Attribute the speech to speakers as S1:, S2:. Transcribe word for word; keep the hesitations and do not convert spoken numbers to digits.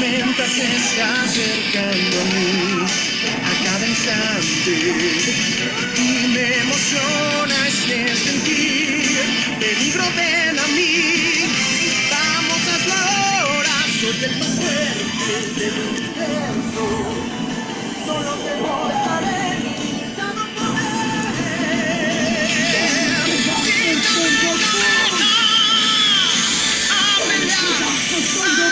S1: tormenta se está acercando a mí a cada instante y me emociona este sentir. Peligro, ven a mí, vamos a hazlo ahora. Soy el más fuerte del universo, solo te mostraré, ya no podré. A pelear.